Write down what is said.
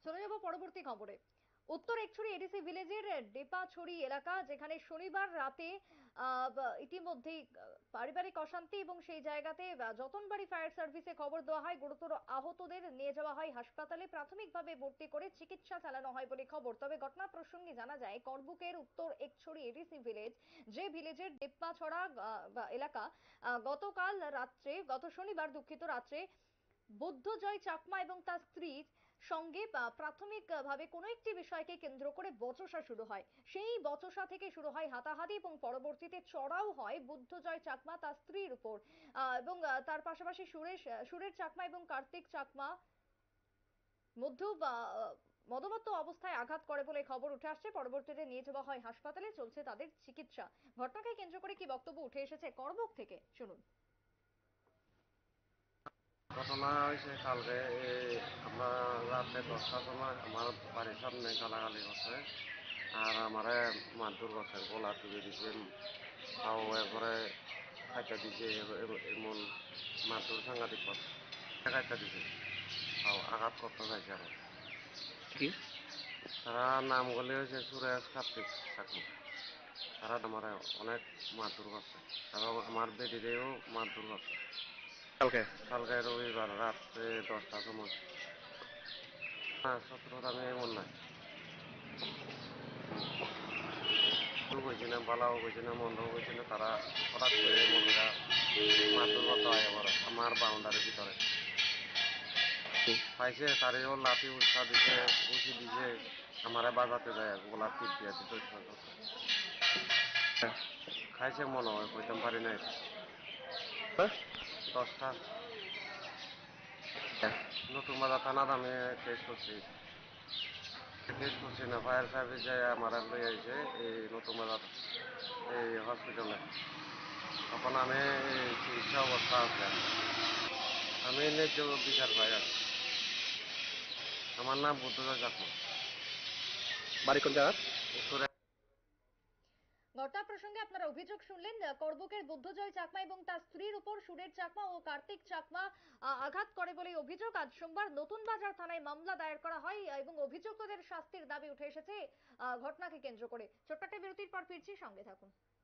চলে যাব পরবর্তী খবরে। উত্তর একছড়ি এডিসি ভিলেজের ডেপাছড়ি এলাকা, যেখানে শনিবার রাতে ইতিমধ্যেই পারিবারিক অশান্তি এবং সেই জায়গাতে যতনবাড়ি ফায়ার সার্ভিসে খবর দেওয়া হয়। গুরুতর আহতদের নিয়ে যাওয়া হয় হাসপাতালে, প্রাথমিকভাবে ভর্তি করে চিকিৎসা চালানো হয় বলে খবর। তবে ঘটনা প্রসঙ্গে জানা যায়, করবুকের উত্তর একছড়ি এডিসি ভিলেজ, যে ভিলেজের ডেপ্পাছড়া এলাকা, গত শনিবার দুঃখিত রাত্রে বুদ্ধজয় চাকমা এবং তার স্ত্রীর সঙ্গে প্রাথমিকভাবে কোনো একটি বিষয়কে কেন্দ্র করে বচসা শুরু হয়। সেই বচসা থেকে শুরু হয় হাতাহাতি এবং পরবর্তীতে চড়াও হয় বুদ্ধজয় চাকমা তার স্ত্রীর উপর, এবং তার পাশাপাশি সুরেশ চাকমা এবং কার্তিক চাকমা মধ্যেও মদমত্ত অবস্থায় আঘাত করে বলে খবর উঠে আসছে। পরবর্তীতে নিয়ে যাওয়া হয় হাসপাতালে, চলছে তাদের চিকিৎসা। ঘটনাকে কেন্দ্র করে কি বক্তব্য উঠে এসেছে করবুক থেকে, শুনুন। ঘটনা হয়েছে কালকে আমরা রাতে 10টার সময় আমার বাড়ির সামনে গালাগালি করছে আর আমারে মারধর করছে, গলা টিপে দিছে, তাও এরপরে খাইতে দিছে, এমন মারধর সাংঘাতিক করছে, খাইতে দিছে, তাও আঘাত করতে চাইছে আমার। কি তারা নামগুলি হয়েছে সুরেশ, কার্তিক, চাকমা। তারা আমার অনেক মারধর করছে এবং আমার বেডিরেও মারধর করছে। কালকে কালকে রবিবার রাত্রে 10টার সময়। না, শত্রুতা আমি এমন নাই, কইছি না, বালাও কইছি না, মন্দও কইছি না। তারা হঠাৎ করে মহিলা মারধর করতে হয় আমার বাউন্ডারির ভিতরে পাইছে, তারেও লাঠি উৎসাহ দিছে, উঁচি দিছে, আমারে বাজাতে যায়, গোলা টিপ দিয়ে দিতে খাইছে মনে হয়, কইতাম পারি নাই। 10টা নতুন বাজার থানাত আমি কেস করছি না, ফায়ার সার্ভিস যায় আমার লই আইছে এই নতুন বাজার এই হসপিটালে। তখন আমি চিকিৎসা অবস্থা আছে, আমি ন্যায্য বিচার পাই আছি। আমার নাম বুদ্ধজয় চাকমা। বাড়ি কোন জায়গা? ঘটনা প্রসঙ্গে আপনারা অভিযোগ শুনলেন। করবুকের বুদ্ধজয় চাকমা এবং তার স্ত্রীর উপর সুরেশ চাকমা ও কার্তিক চাকমা আঘাত করে বলে অভিযোগ। আজ সোমবার নতুন বাজার থানায় মামলা দায়ের করা হয় এবং অভিযুক্তদের শাস্তির দাবি উঠে এসেছে ঘটনাকে কেন্দ্র করে। ছোট্ট একটা বিরতির পর ফিরছি, সঙ্গে থাকুন।